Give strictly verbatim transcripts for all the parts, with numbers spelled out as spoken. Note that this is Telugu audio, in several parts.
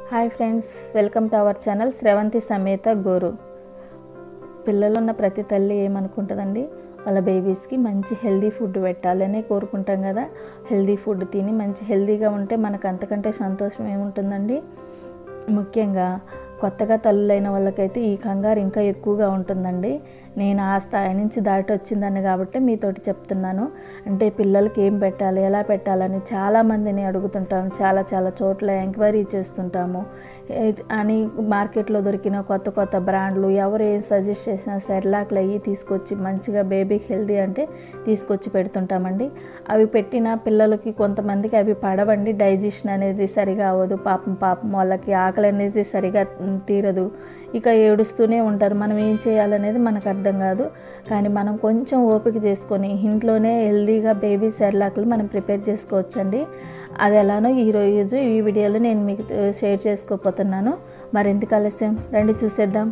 Hi friends, welcome to our channel Sravanthi సమేత గోరు. పిల్లలు ఉన్న ప్రతి తల్లి ఏమనుకుంటుందండి, వాళ్ళ బేబీస్కి మంచి హెల్దీ ఫుడ్ పెట్టాలని కోరుకుంటాం కదా. హెల్దీ ఫుడ్ తిని మంచి హెల్దీగా ఉంటే మనకు అంతకంటే సంతోషం ఏముంటుందండి. ముఖ్యంగా కొత్తగా తల్లులైన వాళ్ళకైతే ఈ కంగారు ఇంకా ఎక్కువగా ఉంటుందండి. నేను ఆ స్థాయి నుంచి దాటి వచ్చిందని కాబట్టి మీతోటి చెప్తున్నాను. అంటే పిల్లలకి ఏం పెట్టాలి, ఎలా పెట్టాలని చాలామందిని అడుగుతుంటాము, చాలా చాలా చోట్ల ఎంక్వైరీ చేస్తుంటాము. అని మార్కెట్లో దొరికిన కొత్త కొత్త బ్రాండ్లు ఎవరు ఏం సజెస్ట్ చేసినా సెర్లాక్లు అయ్యి తీసుకొచ్చి మంచిగా బేబీకి హెల్దీ అంటే తీసుకొచ్చి పెడుతుంటామండి. అవి పెట్టిన పిల్లలకి కొంతమందికి అవి పడవండి, డైజెషన్ అనేది సరిగా అవ్వదు. పాపం పాపం వాళ్ళకి ఆకలి అనేది సరిగా తీరదు, ఇక ఏడుస్తూనే ఉంటారు. మనం ఏం చేయాలనేది మనకు అర్థం కాదు. కానీ మనం కొంచెం ఓపిక చేసుకొని ఇంట్లోనే హెల్దీగా బేబీ సెర్లాక్లు మనం ప్రిపేర్ చేసుకోవచ్చండి. అది ఎలానో ఈరోజు ఈ వీడియోలో నేను మీకు షేర్ చేసుకోపోతున్నాను. మరింత ఆలస్యం రండి చూసేద్దాం.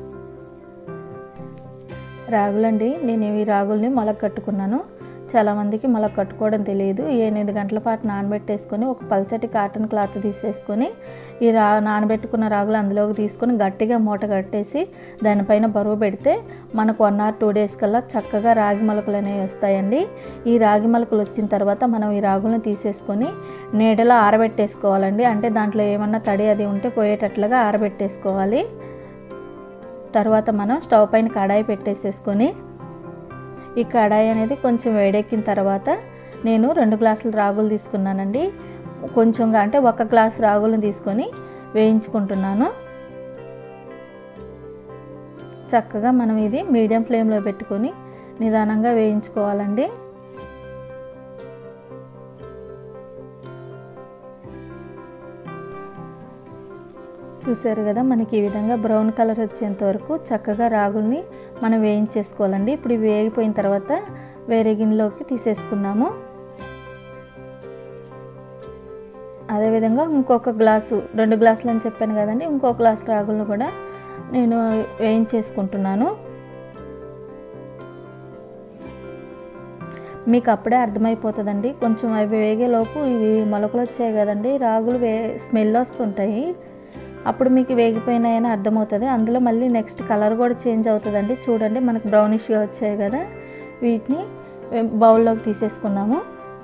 రాగులండి, నేను ఈ రాగుల్ని మొలక కట్టుకున్నాను. చాలామందికి మొలక కట్టుకోవడం తెలియదు. ఎనిమిది గంటల పాటు నానబెట్టేసుకొని ఒక పల్చటి కాటన్ క్లాత్ తీసేసుకొని ఈ రా నానబెట్టుకున్న రాగులు అందులోకి తీసుకొని గట్టిగా మూట కట్టేసి దానిపైన బరువు పెడితే మనకు వన్ ఆర్ టూ డేస్ కల్లా చక్కగా రాగి మొలకలు అనేవి వస్తాయండి. ఈ రాగి మొలకలు వచ్చిన తర్వాత మనం ఈ రాగులను తీసేసుకొని నీడలో ఆరబెట్టేసుకోవాలండి. అంటే దాంట్లో ఏమన్నా తడి అది ఉంటే పోయేటట్లుగా ఆరబెట్టేసుకోవాలి. తర్వాత మనం స్టవ్ పైన కడాయి పెట్టేసేసుకొని ఈ కడాయి అనేది కొంచెం వేడెక్కిన తర్వాత నేను రెండు గ్లాసులు రాగులు తీసుకున్నానండి. కొంచెంగా అంటే ఒక గ్లాసు రాగులను తీసుకొని వేయించుకుంటున్నాను. చక్కగా మనం ఇది మీడియం ఫ్లేమ్లో పెట్టుకొని నిదానంగా వేయించుకోవాలండి. చూసారు కదా, మనకి ఈ విధంగా బ్రౌన్ కలర్ వచ్చేంత వరకు చక్కగా రాగుల్ని మనం వేయించేసుకోవాలండి. ఇప్పుడు ఇవి వేగిపోయిన తర్వాత వేరే గిన్నెలోకి తీసేసుకుందాము. అదేవిధంగా ఇంకొక గ్లాసు, రెండు గ్లాసులు అని చెప్పాను కదండి, ఇంకొక గ్లాసు రాగులను కూడా నేను వేయించేసుకుంటున్నాను. మీకు అప్పుడే అర్థమైపోతుందండి. కొంచెం అవి వేగేలోపు ఇవి మొలకలు వచ్చాయి కదండి, రాగులు వే స్మెల్ వస్తుంటాయి. అప్పుడు మీకు వేగిపోయినాయని అర్థమవుతుంది. అందులో మళ్ళీ నెక్స్ట్ కలర్ కూడా చేంజ్ అవుతుందండి. చూడండి, మనకు బ్రౌనిష్గా వచ్చాయి కదా. వీటిని బౌల్లోకి తీసేసుకుందాము.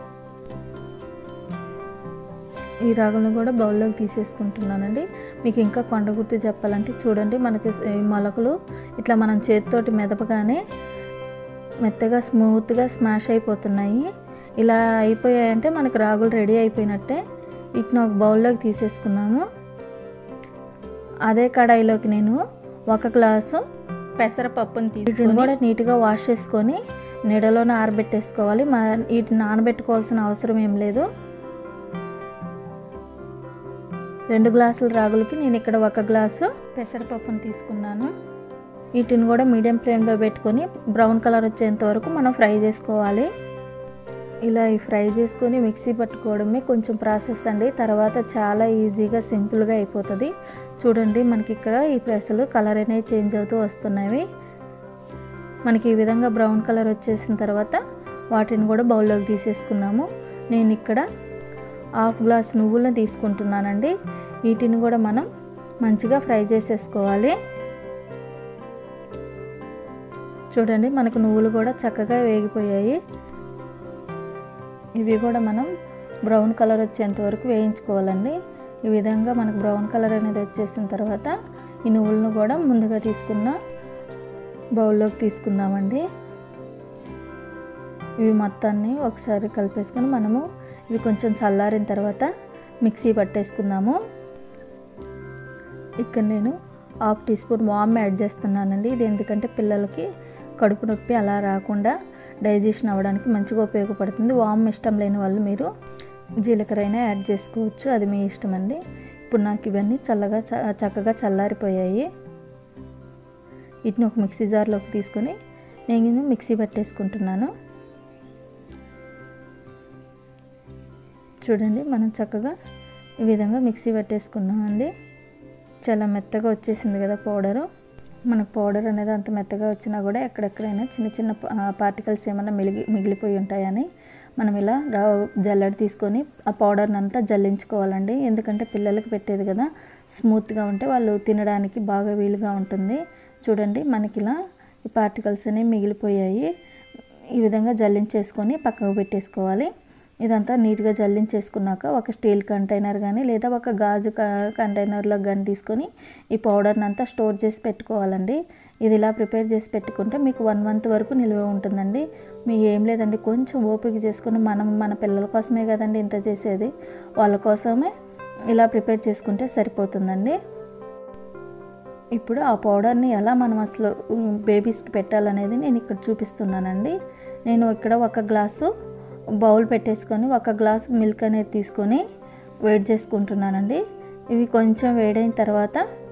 ఈ రాగులను కూడా బౌల్లోకి తీసేసుకుంటున్నానండి. మీకు ఇంకా కొండ గుర్తు చెప్పాలంటే చూడండి, మనకి ఈ మొలకలు ఇట్లా మనం చేతితోటి మెదపగానే మెత్తగా స్మూత్గా స్మాష్ అయిపోతున్నాయి. ఇలా అయిపోయాయంటే మనకు రాగులు రెడీ అయిపోయినట్టే. వీటిని ఒక బౌల్లోకి తీసేసుకున్నాము. అదే కడాయిలోకి నేను ఒక గ్లాసు పెసరపప్పుని తీసుకొని కూడా నీట్గా వాష్ చేసుకొని నీడలోనే ఆరబెట్టేసుకోవాలి. మా వీటిని నానబెట్టుకోవాల్సిన అవసరం ఏం లేదు. రెండు గ్లాసుల రాగులకి నేను ఇక్కడ ఒక గ్లాసు పెసరపప్పుని తీసుకున్నాను. వీటిని కూడా మీడియం ఫ్లేమ్లో పెట్టుకొని బ్రౌన్ కలర్ వచ్చేంత వరకు మనం ఫ్రై చేసుకోవాలి. ఇలా ఈ ఫ్రై చేసుకొని మిక్సీ పట్టుకోవడమే కొంచెం ప్రాసెస్ అండి. తర్వాత చాలా ఈజీగా సింపుల్గా అయిపోతుంది. చూడండి, మనకి ఇక్కడ ఈ ప్రెస్లు కలర్ అనేవి చేంజ్ అవుతూ వస్తున్నాయి. మనకి ఈ విధంగా బ్రౌన్ కలర్ వచ్చేసిన తర్వాత వాటిని కూడా బౌల్లోకి తీసేసుకుందాము. నేను ఇక్కడ హాఫ్ గ్లాస్ నువ్వులను తీసుకుంటున్నానండి. వీటిని కూడా మనం మంచిగా ఫ్రై చేసేసుకోవాలి. చూడండి, మనకు నువ్వులు కూడా చక్కగా వేగిపోయాయి. ఇవి కూడా మనం బ్రౌన్ కలర్ వచ్చేంత వరకు వేయించుకోవాలండి. ఈ విధంగా మనకు బ్రౌన్ కలర్ అనేది వచ్చేసిన తర్వాత ఈ నువ్వులను కూడా ముందుగా తీసుకున్న బౌల్లోకి తీసుకుందామండి. ఇవి మొత్తాన్ని ఒకసారి కలిపేసుకొని మనము ఇవి కొంచెం చల్లారిన తర్వాత మిక్సీ పట్టేసుకుందాము. ఇక్కడ నేను హాఫ్ టీ స్పూన్ వామ్ యాడ్ చేస్తున్నానండి. ఇది ఎందుకంటే పిల్లలకి కడుపు నొప్పి అలా రాకుండా డైజెషన్ అవ్వడానికి మంచిగా ఉపయోగపడుతుంది. వామ్ ఇష్టం లేని వాళ్ళు మీరు జీలకర్ర అయినా యాడ్ చేసుకోవచ్చు, అది మీ ఇష్టం అండి. ఇప్పుడు నాకు ఇవన్నీ చల్లగా చక్కగా చల్లారిపోయాయి. వీటిని ఒక మిక్సీ జార్లోకి తీసుకొని నేను మిక్సీ పట్టేసుకుంటున్నాను. చూడండి, మనం చక్కగా ఈ విధంగా మిక్సీ పట్టేసుకున్నామండి. చాలా మెత్తగా వచ్చేసింది కదా పౌడరు. మనకు పౌడర్ అనేది అంత మెత్తగా వచ్చినా కూడా ఎక్కడెక్కడైనా చిన్న చిన్న పార్టికల్స్ ఏమైనా మిగిలి మిగిలిపోయి ఉంటాయని మనం ఇలా జల్లెడ తీసుకొని ఆ పౌడర్ని అంతా జల్లించుకోవాలండి. ఎందుకంటే పిల్లలకి పెట్టేది కదా, స్మూత్గా ఉంటే వాళ్ళు తినడానికి బాగా వీలుగా ఉంటుంది. చూడండి మనకి ఇలా ఈ పార్టికల్స్ అనేవి మిగిలిపోయాయి. ఈ విధంగా జల్లించేసుకొని పక్కకు పెట్టేసుకోవాలి. ఇదంతా నీట్గా జల్లించేసుకున్నాక ఒక స్టీల్ కంటైనర్ కానీ లేదా ఒక గాజు కంటైనర్లో కానీ తీసుకొని ఈ పౌడర్ని అంతా స్టోర్ చేసి పెట్టుకోవాలండి. ఇది ఇలా ప్రిపేర్ చేసి పెట్టుకుంటే మీకు వన్ మంత్ వరకు నిల్వ ఉంటుందండి. మీకు ఏం లేదండి, కొంచెం ఓపిక చేసుకుని మనం మన పిల్లల కోసమే కదండి ఇంత చేసేది, వాళ్ళ కోసమే ఇలా ప్రిపేర్ చేసుకుంటే సరిపోతుందండి. ఇప్పుడు ఆ పౌడర్ని ఎలా మనం అసలు బేబీస్కి పెట్టాలనేది నేను ఇక్కడ చూపిస్తున్నానండి. నేను ఇక్కడ ఒక గ్లాసు బౌల్ పెట్టేసుకొని ఒక గ్లాసు మిల్క్ అనేది తీసుకొని వేడి చేసుకుంటున్నానండి. ఇవి కొంచెం వేడైన తర్వాత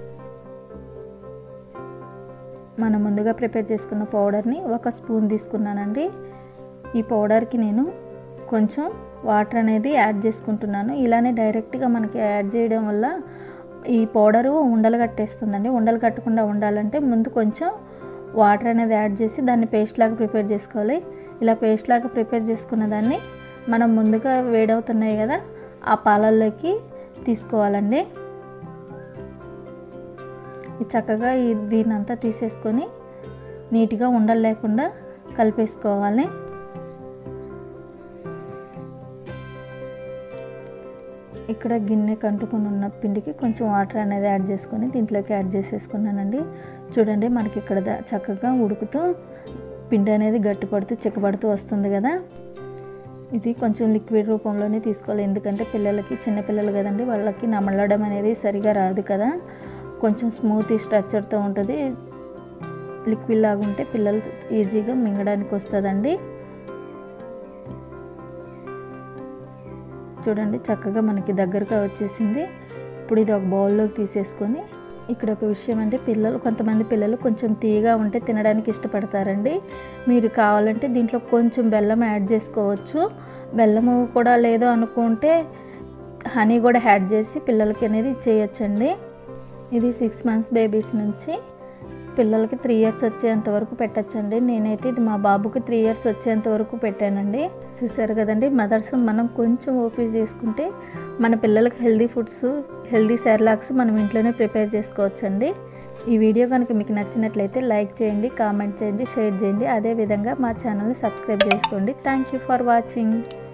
మనం ముందుగా ప్రిపేర్ చేసుకున్న పౌడర్ని ఒక స్పూన్ తీసుకున్నానండి. ఈ పౌడర్కి నేను కొంచెం వాటర్ అనేది యాడ్ చేసుకుంటున్నాను. ఇలానే డైరెక్ట్గా మనకి యాడ్ చేయడం వల్ల ఈ పౌడరు ఉండలు కట్టేస్తుందండి. ఉండలు కట్టకుండా ఉండాలంటే ముందు కొంచెం వాటర్ అనేది యాడ్ చేసి దాన్ని పేస్ట్ లాగా ప్రిపేర్ చేసుకోవాలి. ఇలా పేస్ట్ లాగా ప్రిపేర్ చేసుకున్న దాన్ని మనం ముందుగా వేడవుతున్నాయి కదా ఆ పాలల్లోకి తీసుకోవాలండి. ఇది చక్కగా ఈ దీన్నంతా తీసేసుకొని నీట్గా ఉండలు లేకుండా కలిపేసుకోవాలి. ఇక్కడ గిన్నె కంటుకుని ఉన్న పిండికి కొంచెం వాటర్ అనేది యాడ్ చేసుకొని దీంట్లోకి యాడ్ చేసేసుకున్నానండి. చూడండి మనకి ఇక్కడ చక్కగా ఉడుకుతూ పిండి అనేది గట్టిపడుతూ చిక్కబడుతూ వస్తుంది కదా. ఇది కొంచెం లిక్విడ్ రూపంలోనే తీసుకోవాలి, ఎందుకంటే పిల్లలకి చిన్నపిల్లలు కదండి, వాళ్ళకి నమలడం అనేది సరిగా రాదు కదా. కొంచెం స్మూత్ స్ట్రక్చర్తో ఉంటుంది. లిక్విడ్ లాగా ఉంటే పిల్లలు ఈజీగా మింగడానికి వస్తుందండి. చూడండి చక్కగా మనకి దగ్గరగా వచ్చేసింది. ఇప్పుడు ఇది ఒక బౌల్లోకి తీసేసుకొని, ఇక్కడ ఒక విషయం అంటే పిల్లలు కొంతమంది పిల్లలు కొంచెం తీయగా ఉంటే తినడానికి ఇష్టపడతారండి. మీరు కావాలంటే దీంట్లో కొంచెం బెల్లం యాడ్ చేసుకోవచ్చు. బెల్లము కూడా లేదు అనుకుంటే హనీ కూడా యాడ్ చేసి పిల్లలకి అనేది చేయొచ్చండి. ఇది సిక్స్ మంత్స్ బేబీస్ నుంచి పిల్లలకి త్రీ ఇయర్స్ వచ్చేంత వరకు పెట్టచ్చండి. నేనైతే ఇది మా బాబుకి త్రీ ఇయర్స్ వచ్చేంత వరకు పెట్టానండి. చూసారు కదండి, మదర్స్ మనం కొంచెం ఓపిక చేసుకుంటే మన పిల్లలకి హెల్దీ ఫుడ్స్, హెల్దీ సెర్లాక్స్ మనం ఇంట్లోనే ప్రిపేర్ చేసుకోవచ్చండి. ఈ వీడియో కనుక మీకు నచ్చినట్లయితే లైక్ చేయండి, కామెంట్ చేయండి, షేర్ చేయండి. అదేవిధంగా మా ఛానల్ని సబ్స్క్రైబ్ చేసుకోండి. Thank you for watching.